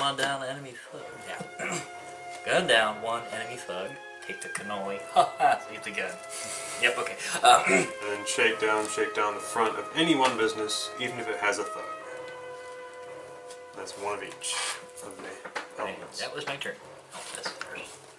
one down, enemy thug. Yeah. Gun down, one enemy thug. Take the cannoli. Haha, leave the gun. Yep, okay. And then shake down the front of any one business, even if it has a thug. That's one of each of the elements. That was my turn. Oh, that's first.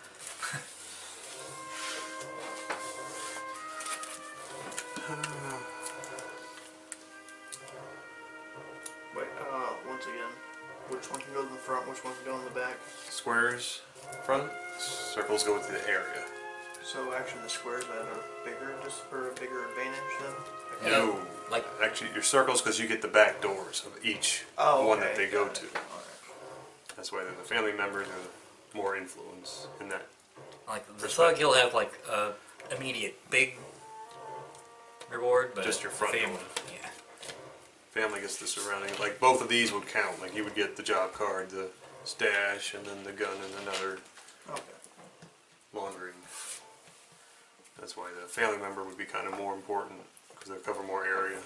Wait, once again, which one can go in the front, which one can go in the back? Squares front, circles go with the area. So actually the squares have a bigger advantage then? No, like actually your circles because you get the back doors of each one that they go to. That's why they're the family members are more influence in that. Like the thug, he'll have like immediate big reward, but just your front family, door. yeah. Family gets the surrounding. Like both of these would count. Like you would get the job card, the stash, and then the gun and another laundering. That's why the family member would be kind of more important because they cover more area.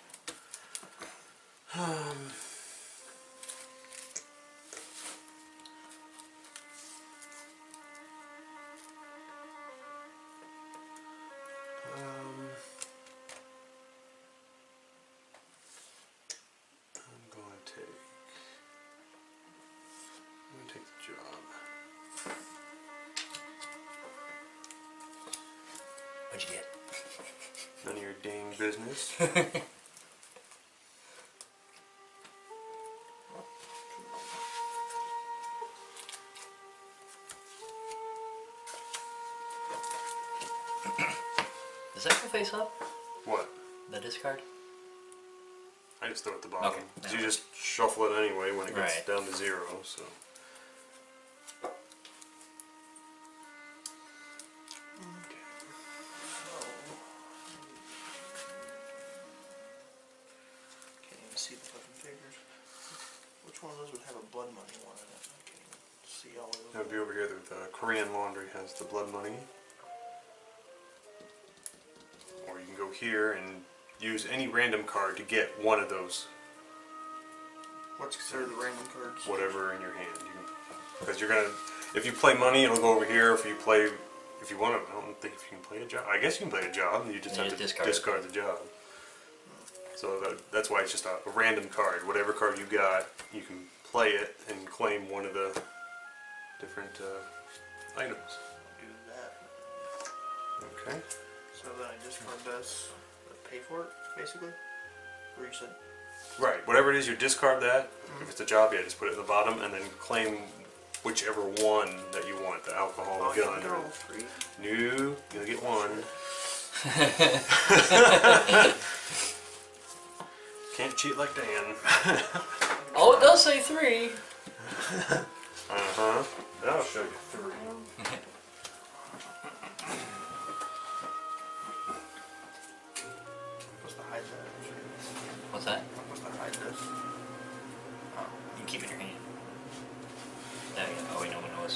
I'm gonna take the job. What'd you get? None of your dang business. Does that go face up? What? The discard? I just throw it at the bottom. Okay. You just shuffle it anyway when it gets Right. down to 0, so. Can't even see the fucking figures. Which one of those would have a blood money one in it? I can't even see all of those. That would be over here. The Korean laundry has the blood money. Or you can go here and use any random card to get one of those. What's considered the random cards? Whatever in your hand. Because you're gonna, if you play money, it'll go over here. If you want to, I don't think if you can play a job. I guess you can play a job. You just have to discard the job. So that's why it's just a random card. Whatever card you got, you can play it and claim one of the different items. Do that. Okay. So then I discard this, pay for it, basically? Or you said? Right. Whatever it is, you discard that. If it's a job, yeah, just put it at the bottom and then claim whichever one that you want. The alcohol, the gun. They're all free. No, you'll get one. Can't cheat like Dan. Oh, it does say 3. Uh-huh. That'll show you 3. What's the hide that? What's that? What's the hide this? Oh, you keep it in your hand. There you go. Oh, wait, no one knows.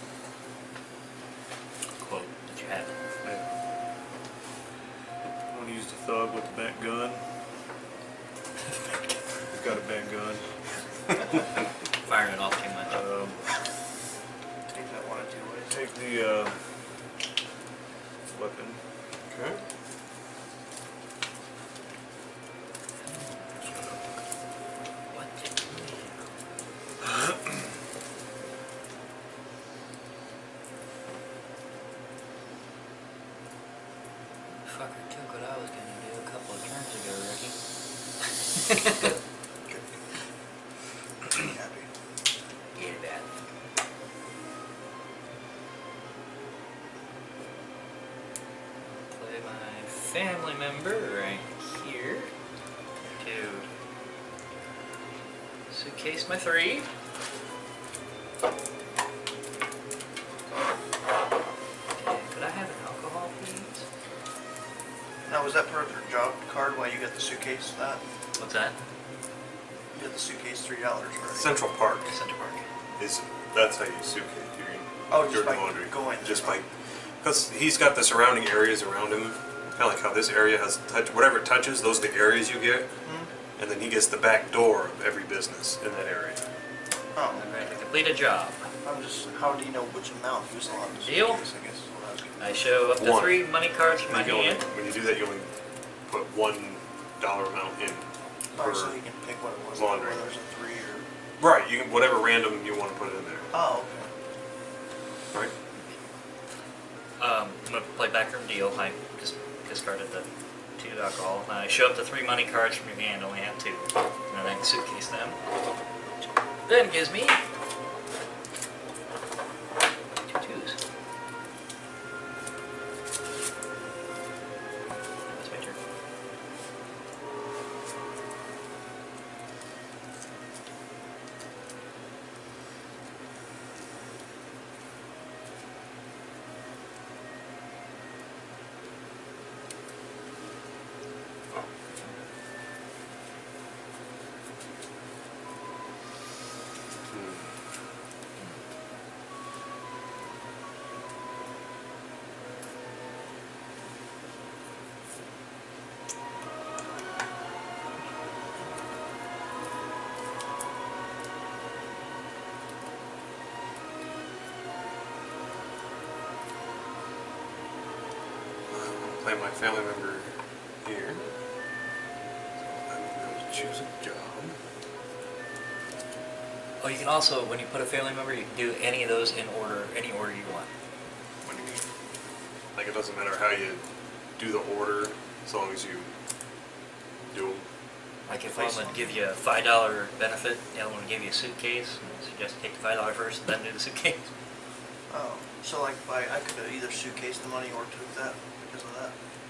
Quote that you have it. Yeah. I'm gonna use the thug with the bent gun. He's got a bent gun. Firing it off too much. Take that one or 2 ways. Take the weapon. Okay. What did fucker took what I was gonna do a couple of turns ago, Ricky. Happy. Get that. Play my family member right here. Dude. Suitcase my 3. Could I have an alcohol, please? Now, was that part of your job card why you got the suitcase? That What's that? you got the suitcase $3, right? Central Park Center Park. that's how you suitcase your Just by laundry. going. Just by, because he's got the surrounding areas around him, kind of like how this area has whatever it touches, those are the areas you get, and then he gets the back door of every business in that area. Oh. Alright, to complete a job. I'm just, how do you know which amount he was allowed to Deal? suitcase, I guess is what I was getting I show up to One. 3 money cards from my hand. When you do that, you only put $1 amount in. Oh, so he can pick what it was, laundry. whether there's a 3 or... Right, you can, whatever random you want to put in there. Oh, okay. Right? I'm going to play backroom deal. I just discarded the 2 alcohol. I show up to 3 money cards from your hand, only have 2. And then I can suitcase them. Then gives me 2 twos. That's my turn. Play my family member here. I'm going to choose a job. Oh, you can also, when you put a family member, you can do any of those in order, any order you want. What do you mean? Like it doesn't matter how you do the order, as long as you do them. Like if one would give you a $5 benefit, the other one would give you a suitcase, and suggest take the $5 first and then do the suitcase. Oh, so like if I could have either suitcased the money or took that because of that.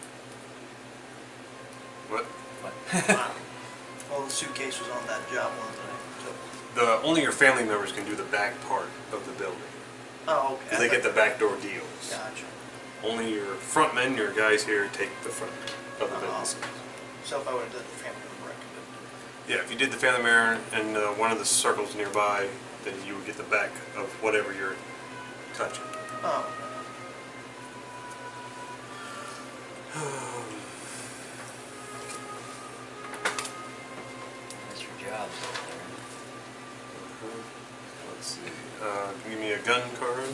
What? What? Well, the suitcase was on that job one that I took. Only your family members can do the back part of the building. Oh, okay. Because they get the backdoor deals. Gotcha. Only your front men, your guys here, take the front of the business. So if I would have done the family member, I could have. Yeah, if you did the family member in one of the circles nearby, then you would get the back of whatever you're touching. Oh, That's your job. Let's see. Give me a gun card.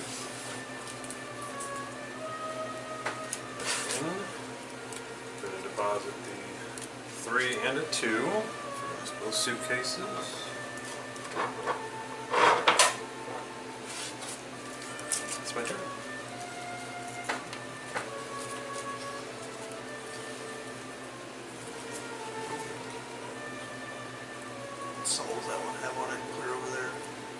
Gonna deposit the 3 and a 2. Both suitcases. That's my turn. what symbols that one have on it clear over there?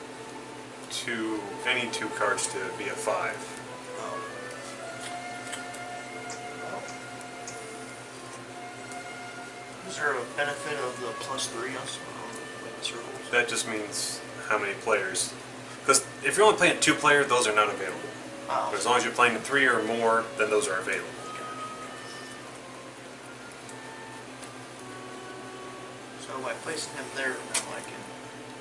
Any 2 cards to be a 5. Oh. Well. Is there a benefit of the +3 on some like the circles? That just means how many players. Because if you're only playing 2 players, those are not available. Oh. But as long as you're playing 3 or more, then those are available. So by placing him there, now I can.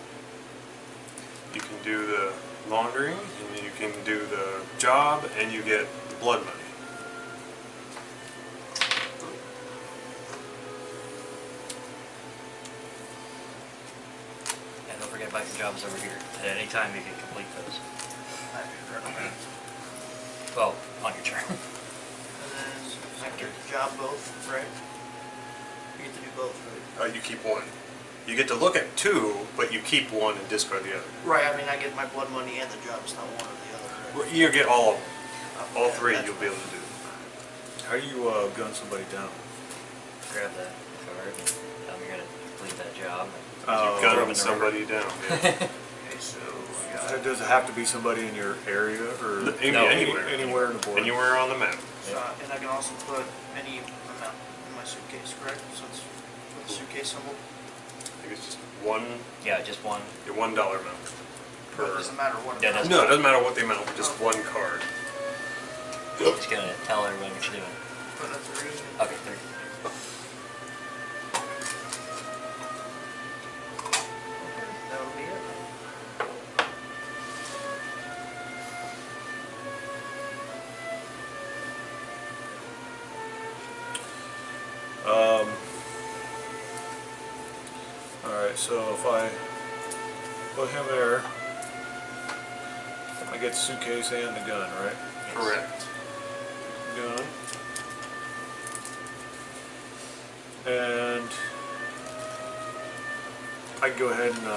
You can do the laundry, and you can do the job, and you get the blood money. And don't forget about your jobs over here. At any time you can complete those. I figure out that. Well, on your turn. And then I get the job both, right? You get to do both, right? You keep 1. You get to look at 2, but you keep 1 and discard the other. Right, I mean I get my blood money and the job, it's not one or the other, right? Well, you get all of them. All Okay, 3 that's you'll be able to do. How do you gun somebody down? Grab that card and tell them you're going to complete that job. You throw 'em gun in the somebody down. Yeah. Okay, so I got Does it have to be somebody in your area or Anywhere. anywhere in the board? Anywhere on the map. and I can also put any amount in my suitcase, correct? So it's with the suitcase symbol. I think it's just 1, Yeah, just one. your $1 amount. But it doesn't matter what Yeah, amount. No, it doesn't matter what the amount, just 1 card. Just going to tell everyone what you're doing. Put a 3. Okay, 3. That'll be it. Alright, so if I Put him there. I get the suitcase and the gun, right? Correct. Gun. And I can go ahead and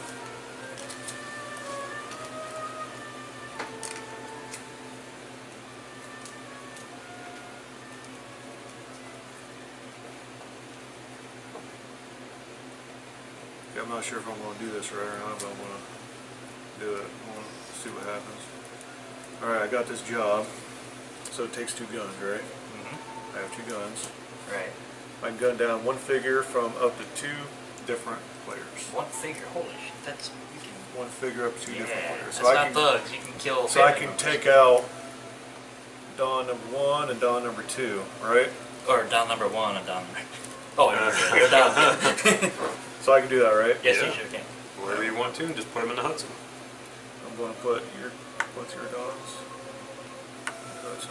I'm not sure if I'm going to do this right or not, but I'm going to do it. I'm going to see what happens. Alright, I got this job. So it takes 2 guns, right? Mm-hmm. I have 2 guns. Right. I can gun down 1 figure from up to 2 different players. 1 figure, holy shit, that's, you can... 1 figure up to 2 different players. That's not thugs, you can kill... So I can take out Don number 1 and Don number 2, right? Or Don number 1 and Don number... Oh, you're Don. So I can do that, right? Yes, Yeah. you sure can. Whatever you want to, and just put them in the Hudson. I'm going to put your... What's your Dons? Hudson.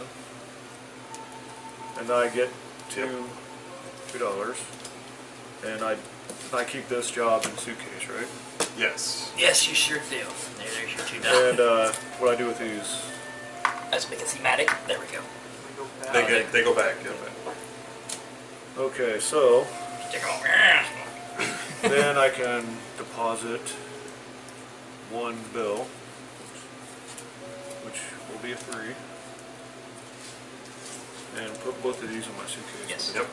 And I get $2. And I keep this job in the suitcase, right? Yes. Yes, you sure do. There's your $2. And what I do with these? Let's make it thematic. There we go. They go back. Yeah. Okay, so Stick 'em over. then I can deposit 1 bill, which will be a 3, and put both of these in my suitcase. Yes. Yep.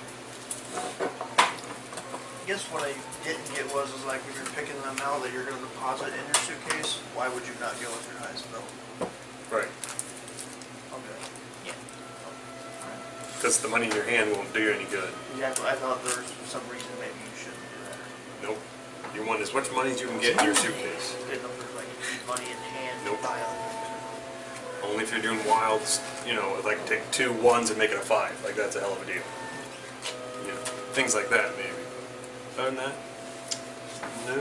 I guess what I didn't get was like when you're picking them out that you're going to deposit in your suitcase, why would you not go with your highest bill? Right. Okay. Yeah. Because the money in your hand won't do you any good. Yeah, but I thought there was some reason maybe you shouldn't do that. Nope. You want as much money as you can get in your suitcase. Didn't know if there's like money in hand to Nope. buy other things. Only if you're doing wilds, you know, like take 2 1s and make it a 5. Like that's a hell of a deal. You know, things like that maybe. Other than that, no.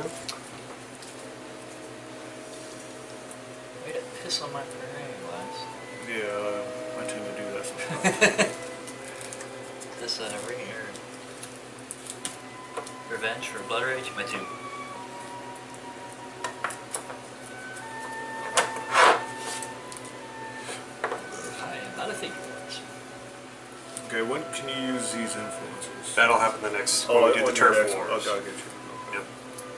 Way to piss on my parade, Wise. Yeah, I tend to do that sometimes. This right here. Revenge for Blood Rage, my 2. I am not a figure once. Okay, when can you use these influences? That'll happen the next when we do the on your turf next- wars. Okay, I'll get you. Okay. Yep.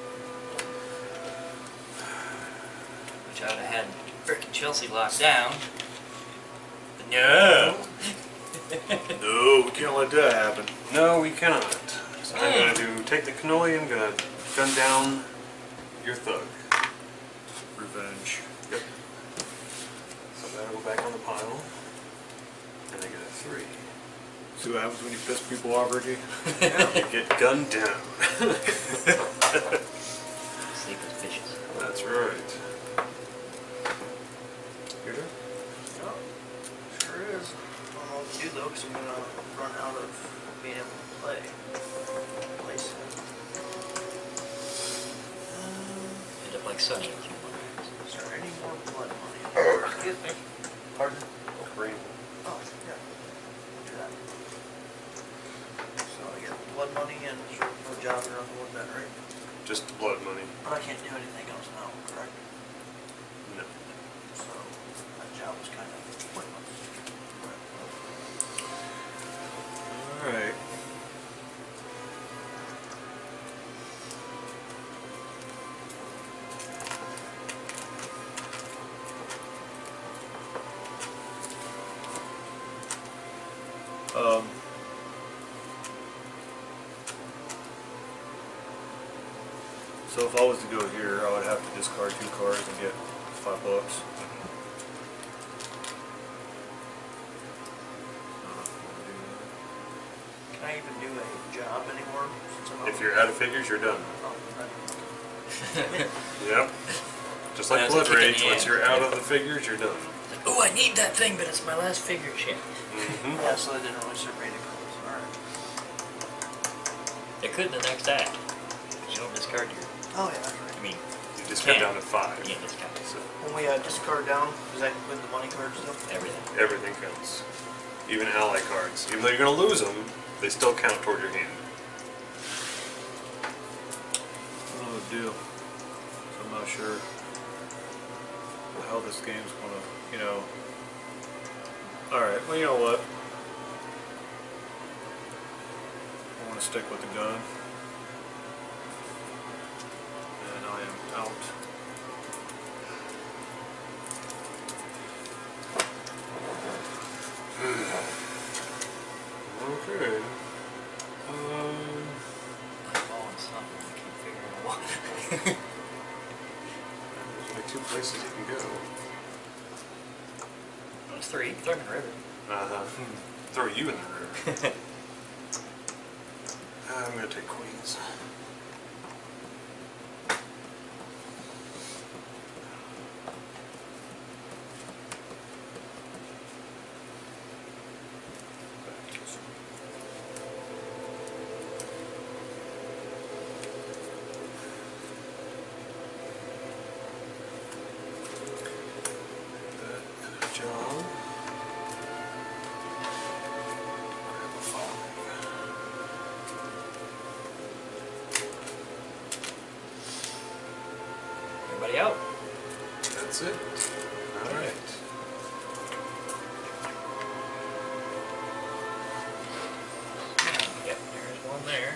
Which I would have had frickin' Chelsea locked down. But no! No, we can't let that happen. No, we cannot. So I'm going to take the cannoli, I'm going to gun down your thug. Revenge. Yep. So that'll go back on the pile. And I get a 3. See what happens when you piss people off, Ricky? Get gunned down. Sleep with fishes. That's right. Your turn? Oh, sure is. I don't know what to do though, because I'm going to run out of being able to play. End up like Sunny. Is there any more blood money? Excuse me. Pardon? Green. Oh, yeah. Do that. So I get blood money and no job or nothing with that, right? Just the blood money. But I can't do anything else now, correct? No. So that job was kind of pointless. Alright. So if I was to go here, I would have to discard 2 cards and get $5. Can I even do a job anymore? Since I'm If you're out of figures, you're done. out? Yep. Just like That's Blood a kick in Rage, the once ass. you're out of the figures, you're done. Oh, I need that thing, but it's my last figure shit. Mm-hmm. Yeah, so I didn't really serve any cards. Alright. It could in the next act. You don't discard your... Oh yeah, that's right. I mean, You just cut Yeah. down to 5. yeah, discard So When we discard down, does that include the money cards still? everything. everything counts. Even ally cards. Even though you're going to lose them, they still count toward your hand. I don't know what to do. So I'm I'm not sure how this game's gonna, you know. Alright, well, you know what? I want to stick with the gun. And I am out. Okay. I'm all on something. I keep figuring out what. There's only 2 places you can go. It's 3. Throw them in the river. Throw you in the river. I'm gonna take queens. John. Grab a 5. Everybody out? That's it. Alright. Yep, there's one there.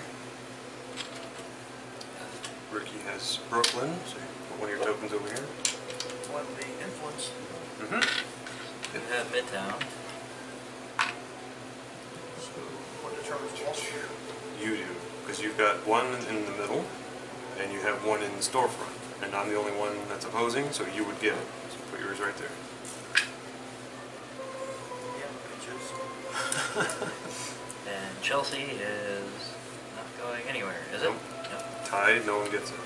Ricky has Brooklyn, so you put one of your tokens over here. One the influence. You have Midtown. So what determines Wall Street? You do, because you've got one in the middle, and you have one in the storefront. And I'm the only one that's opposing, so you would get it. So put yours right there. Yeah, bitches. And Chelsea is not going anywhere, is it? Nope. Nope. Tied, no one gets it.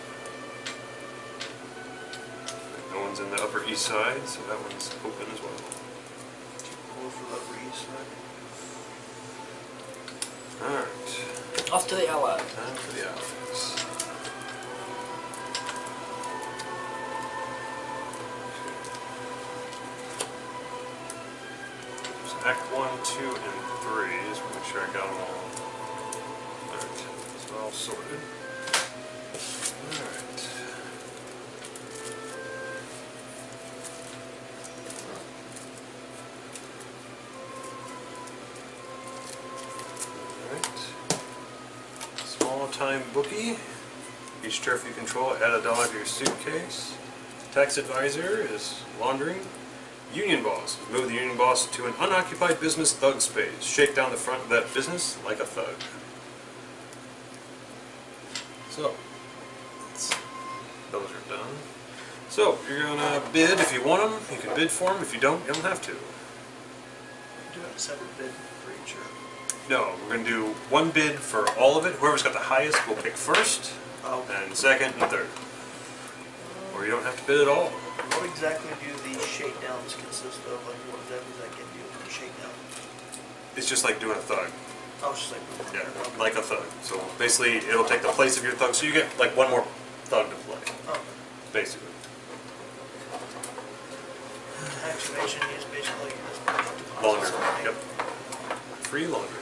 No one's in the Upper East Side, so that one's open as well. Go for the Upper East Side. Alright, Off to the Allies. time for the Allies. So Act 1, 2, and 3. Just want to make sure I got them all. Alright, so all sorted. Alright. Small time bookie. Each turf you control, add $1 to your suitcase. Tax advisor is laundering. Union boss. Move the union boss to an unoccupied business thug space. Shake down the front of that business like a thug. So, those are done. So, you're gonna bid if you want them. You can bid for them. If you don't, you don't have to. Do a separate bid for each. No, we're going to do one bid for all of it. Whoever's got the highest will pick first, and second, and third. Or you don't have to bid at all. What exactly do the shakedowns consist of? Like, what exactly does that give you for shakedown? It's just like doing a thug. Oh, it's just like... Yeah, like a thug. So basically, it'll take the place of your thug. So you get like one more thug to play, Oh. basically. Activation is basically just... Laundry. Yep. Free laundry.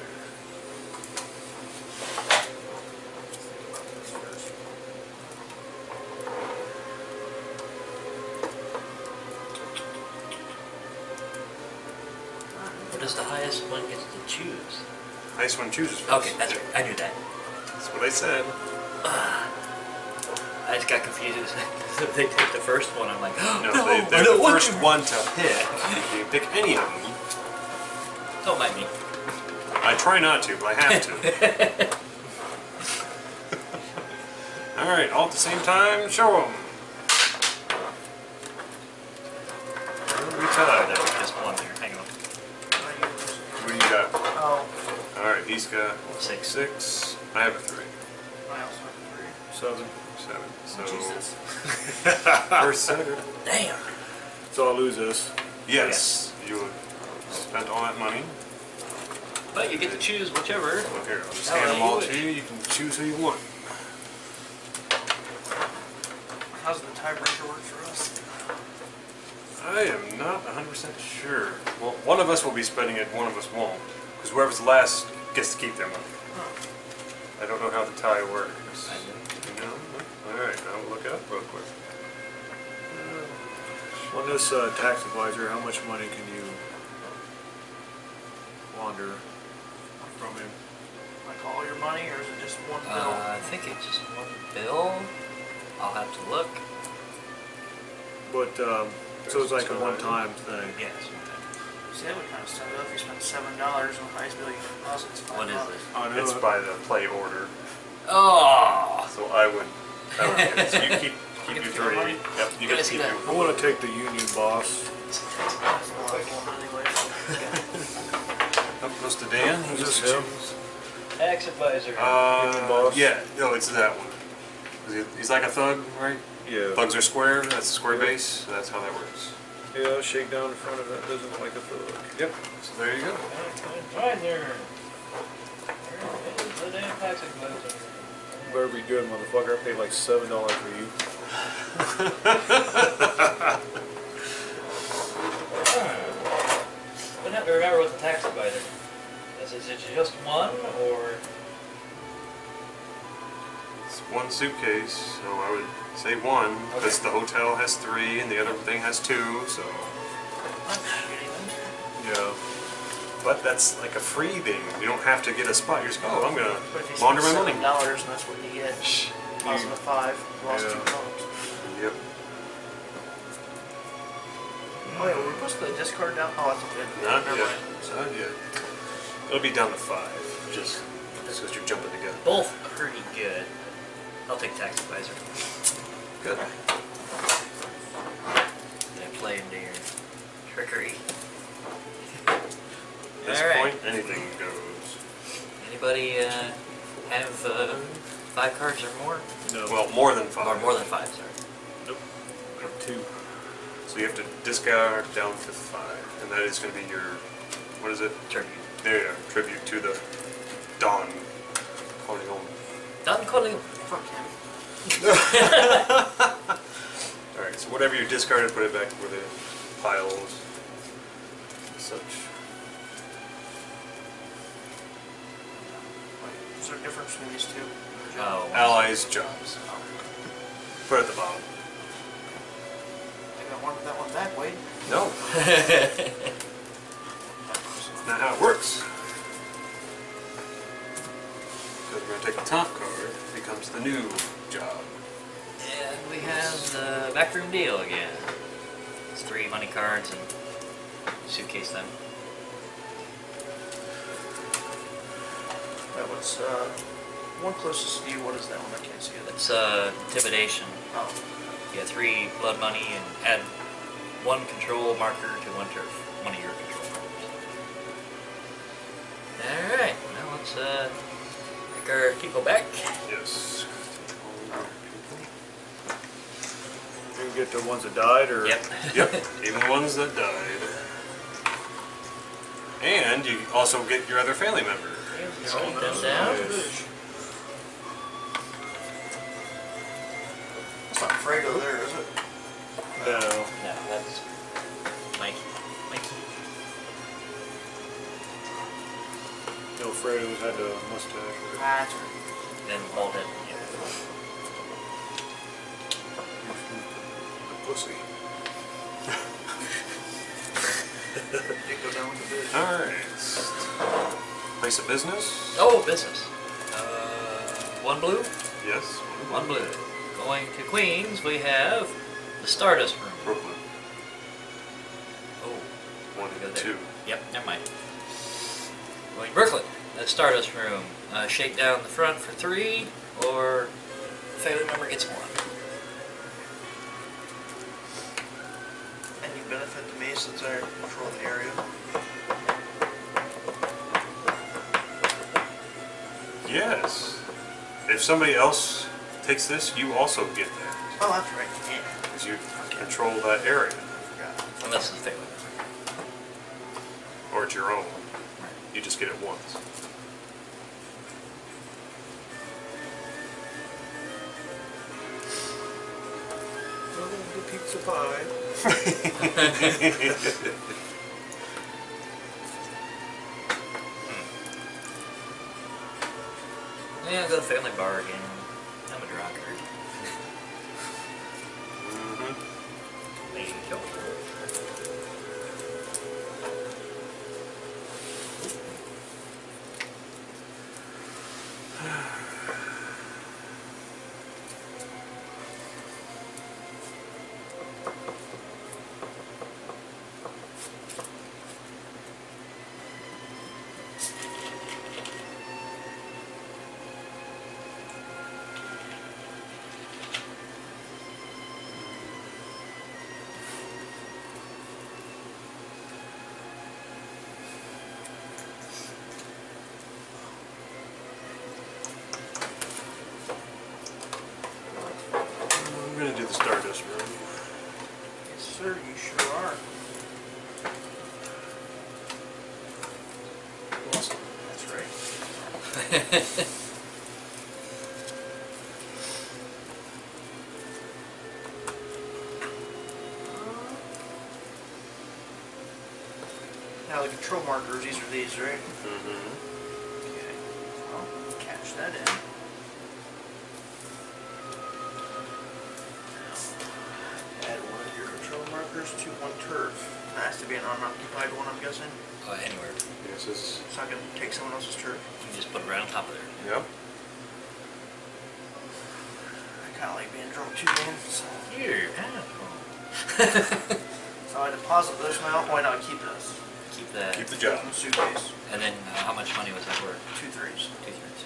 What is the highest one gets to choose? Highest one chooses first. Okay, that's right. I knew that. That's what I said. I just got confused. They take the first one. I'm like, oh, No, no, they're no, the what? first one to pick. You can pick any of them. Don't mind me. I try not to, but I have to. Alright, all at the same time, show them. We tied. There's just one there. Hang on. What do you got? Oh, Alright, he's got 6. 6. I have a 3. I also have 7. 7. So, Jesus. first setter. Damn. So I'll lose this. Yes, you would spent all that money. But you get to choose whichever. Well, here, I'll just Oh, hand them you all wish. to you. You can choose who you want. How's the tiebreaker work for us? I am not 100% sure. Well, one of us will be spending it, one of us won't. Because whoever's last gets to keep their money. Huh. I don't know how the tie works. I do. You know? Alright, I'll look it up real quick. On this tax advisor, how much money can you launder from him? Like all your money, or is it just one bill? I think it's just one bill. I'll have to look. But, so it's like a one-time thing. Yeah, something. See, that would kind of sum it up. If you spend $7 on the highest bill you can deposit, it's $5. What is it? I know. It's by the play order. Oh! So I would get it. So you keep your Get the 3. money? Yep, you Gotta get to see keep that. your. I want to take the Union Boss. That's a lot of one anyway. Up goes to Dan. Is He this gets to him? choose. Tax advisor. Union Boss? Yeah, no, it's that one. He's like a thug, right? Yeah. Thugs are square, that's a square base, so that's how that works. Yeah, shake down in front of that doesn't like a thug. Yep, so there you go. Advisor. There's the damn tax advisor. Better be good, motherfucker. I paid like $7 for you. But have to remember with the tax advisor. Is it just one, or? It's one suitcase, so I would say one, because the hotel has 3 and the other thing has 2, so. Yeah. But that's like a free thing. You don't have to get a spot. You're just, oh, I'm But gonna if you launder spend my money. $7, and that's what you get. Deposit of 5, lost Yeah. 2 dollars. Yep. Oh yeah, we're supposed to discard down. Oh, that's good. Not Never yet. mind. So, Not yet. It'll be down to 5, just because you're jumping together. Both pretty good. I'll take tax advisor. Good. Then play into your trickery. At this Alright. point, anything goes. Anybody have 5 cards or more? No. Well, more than 5. Or more than 5, sorry. Nope. I have 2. So you have to discard down to 5, and that is going to be your, what is it? Tribute. There you are, tribute to the Don Corleone. Don Corleone. fuck him. Alright, so whatever you discarded, put it back where the piles, such. Is there a difference between these two? Oh. Allies, jobs. Put it at the bottom. I got that one back, Wade. No. That's not how it works. Because we're going to take the top card, it becomes the new job. And we have the backroom deal again. It's 3 money cards and suitcase them. That was one closest to you. What is that one? I can't see it. It's intimidation. Oh, You get 3 blood money and add 1 control marker to one of your control markers. Alright, now let's make our people back. Yes. You get the ones that died, or? Yep. Yep, even the ones that died. And you also get your other family member. Write them down. Nice. it's not Fredo there, is it? No. No, that's Mikey. Mikey. No, Fredo had the mustache. That's right. Then Baldhead. Yeah. The pussy. Did go down with the bitch. Alright. Place of business? Oh, business. 1 blue. Yes. 1 blue. Going to Queens, we have the Stardust Room. Brooklyn. Oh, 1 go and there. 2. Yep, never mind. Going to Brooklyn, the Stardust Room. Shake down the front for 3, or family member gets 1. And you benefit to me since I control the area. Yes. If somebody else takes this, you also get that. Oh, that's right. Yeah. Because you control that area. I forgot. Unless it's family member. Or it's your own. You just get it once. The pizza pie. Yeah, I'll go to family bar again. I'm a drunkard. Now the control markers, these are these, right? Mm-hmm. Okay. Well, catch that in. Add one of your control markers to one turf. That has to be an unoccupied one, I'm guessing. Anywhere. This is. It's not going to take someone else's turf. You just put it right on top of there. Yep. I kind of like being drunk too, man. So, Here. so I deposit this now. Why not keep this? Keep that. Keep the job. In the suitcase. And then how much money was that worth? 2 3s. 2 thirds.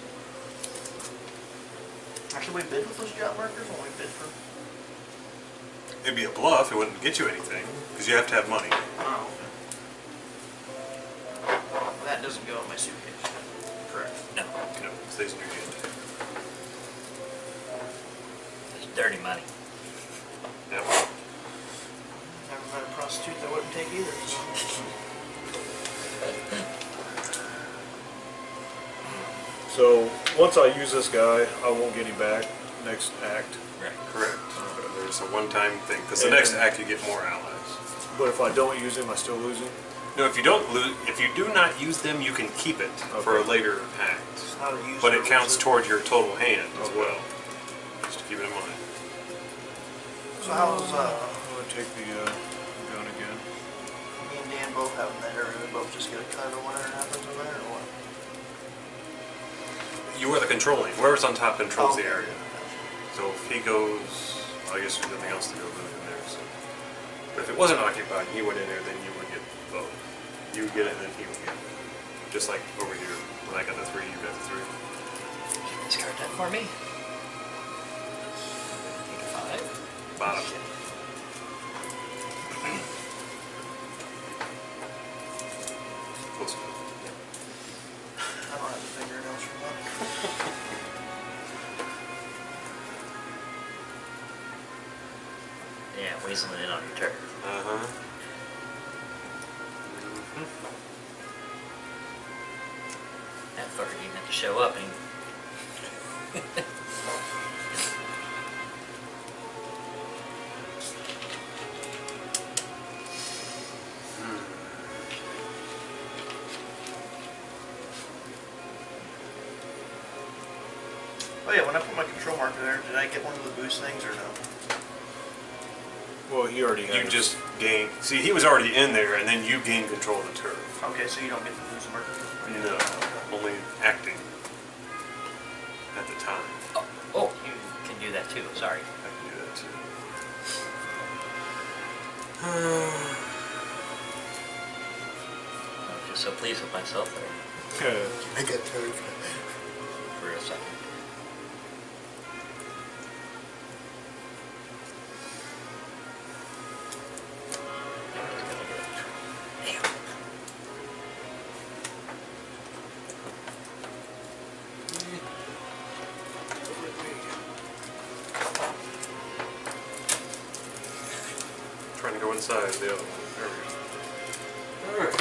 Should we bid with those job markers when we bid for? It'd be a bluff. It wouldn't get you anything because you have to have money. Oh, okay. That doesn't go in my suitcase. Correct. No. No, it stays in your hand. It's dirty money. Yep. Never met a prostitute that wouldn't take either. So. So once I use this guy, I won't get him back next act. Right. Correct. There's a one-time thing because the next act you get more allies. But if I don't use him, I still lose him. No, if you don't lose, if you do not use them, you can keep it for a later act. It's not a user, But it counts it's a- towards your total hand as Okay. well. Just to keep it in mind. So how's I'm gonna take the gun again. me and Dan both having that area? We both just get a cut or whatever happens over there, or what? You are the controlling. Whoever's on top controls Oh, the area. So if he goes, I guess there's nothing else to go move in there. So. But if it wasn't occupied, he went in there, then you would get both. You would get it, and then he would get it. Just like over here, when I got the 3, you got the 3. Discard that for me. Take a 5. Bottom. Close enough. I don't have the fingernails for that. Yeah, weaseling in on your turf. Uh-huh. That fucker didn't have to show up and Oh yeah, when I put my control marker there, did I get one of the boost things or no? Well, he already You has. just gain. See, he was already in there, and then you gain control of the turf. Okay, so you don't get the boost marker? No, only acting at the time. oh, you can do that too. Sorry. I can do that too. I'm just so pleased with myself there I got turf. for a second. Damn. Trying to go inside the other one. There we go. Alright.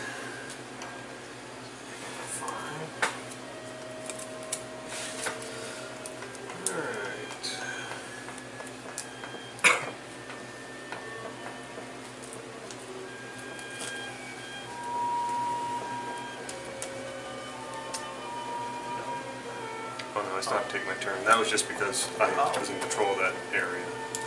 Alright. Oh no, I stopped taking my turn. That was just because I was in control of that area.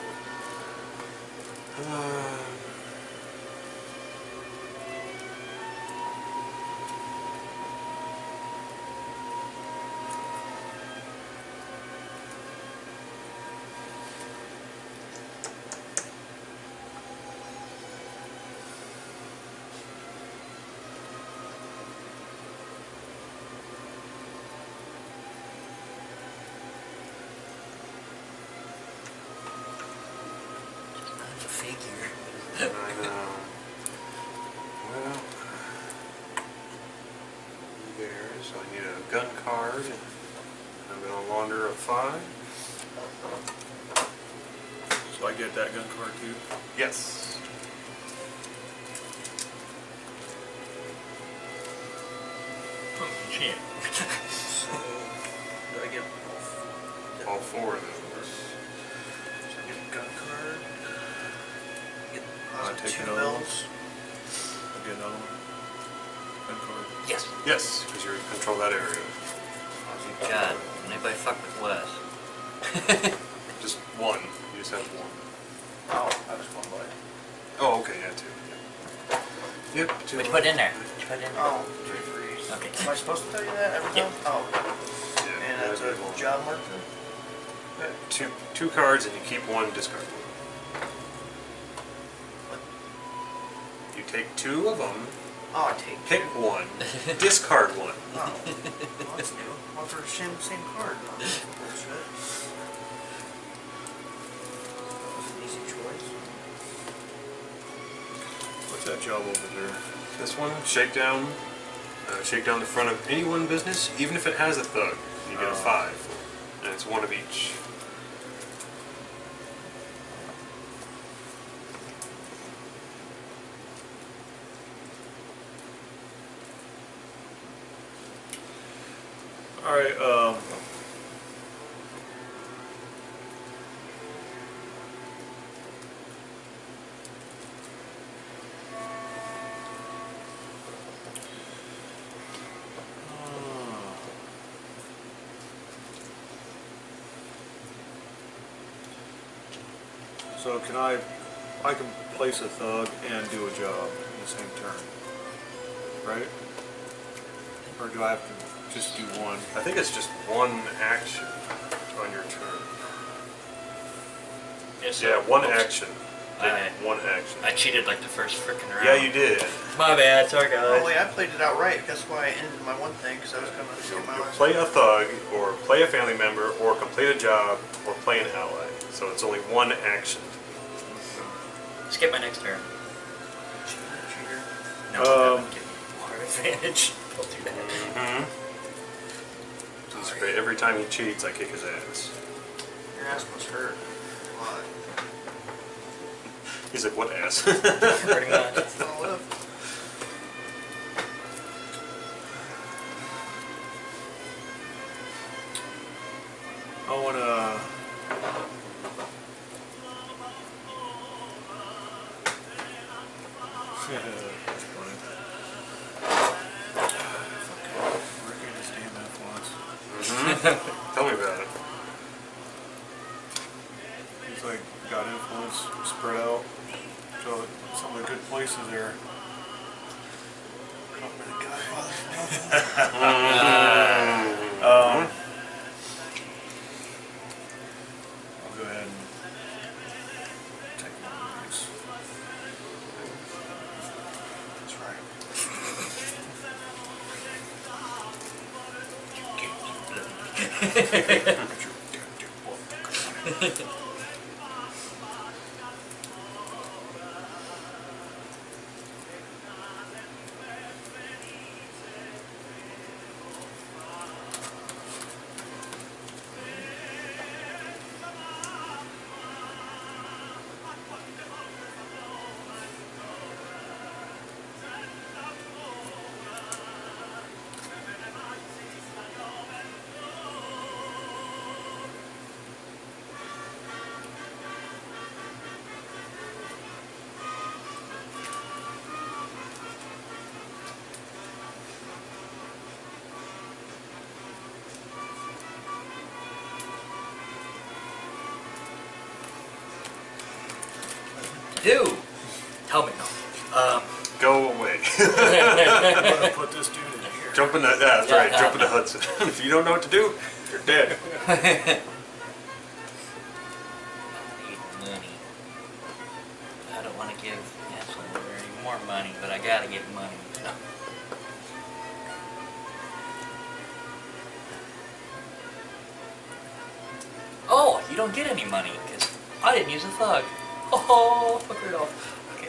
That's a figure. I know. Well, there. So I need a gun card. I'm going to launder a 5. So I get that gun card too. Yes. Shit. So, do I get All four of those. So I get a gun card. Get I take two another bells. Again, another one. Gun card. Yes. Yes, because you control that area. God, anybody fuck with Wes? Just one. You just have one. Oh, I just one blade. Oh, okay, yeah, two. Yeah. Yep, two. What'd you put in there? What'd you put in there? Oh, 3 freeze. Okay. Am I supposed to tell you that every Yeah. time? Oh, Yeah, and that's that'd a be one. job marker. Yeah, two cards, and you keep one, discard one. You take two of them, Oh, I take pick two. one, discard one. Oh, well, that's new. Well, for the same card. No, that's bullshit. That was an easy choice. What's that job over there? This one, shake down the front of any one business, even if it has a thug. You get a 5, and it's one of each. All right. So can I can place a thug and do a job in the same turn, right? Or do I have to just do one? I think it's just one action on your turn. Yeah, one action. One action. I cheated like the first frickin' round. Yeah, you did. My bad, sorry guys. Oh wait, I played it out right. That's why I ended my one thing, because I was gonna get my You last. play a thug, or play a family member, or complete a job, or play an ally. So it's only one action. Skip my next turn. Cheater. No, I'm giving you more advantage. Don't do that. Mm-hmm. He's great. Every time he cheats, I kick his ass. Your ass must hurt. Why? He's like, what ass? Pretty much. That's not left. I wanna. That's funny. Rick and his damn influence. Mm-hmm. Tell me about it. He's like got influence spread out to some of the good places there. I'll go ahead and take one of these. That's right. Get your goddamn book. Do! Tell me no. Go away. I'm gonna put this dude in here. Jump in the, that's right, jump into Hudson. If you don't know what to do, you're dead. I need money. I don't want to give Ashley any more money, but I gotta get money. Oh, you don't get any money, because I didn't use a thug. Oh, fuck it off. Okay.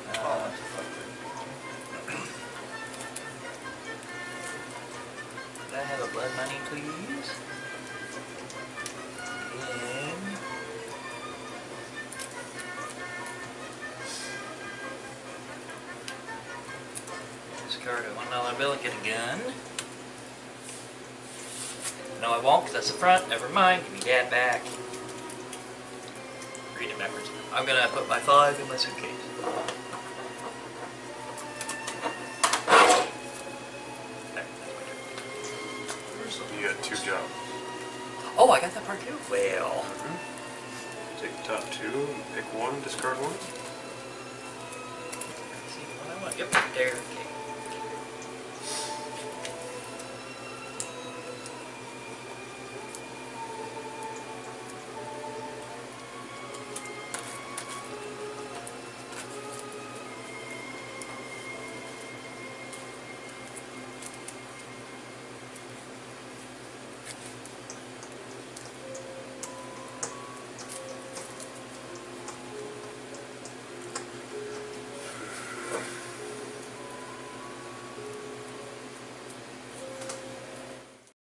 Could I have a blood money, please? And discard a $1 bill and get a gun. No, I won't, because that's the front. Never mind. Give me that back. Read it backwards. I'm gonna put my 5 in my suitcase. There, that's my turn. You got 2 jobs. Oh, I got that part too. Well. Take the top 2, pick 1, discard 1. See what I want. Yep, right there.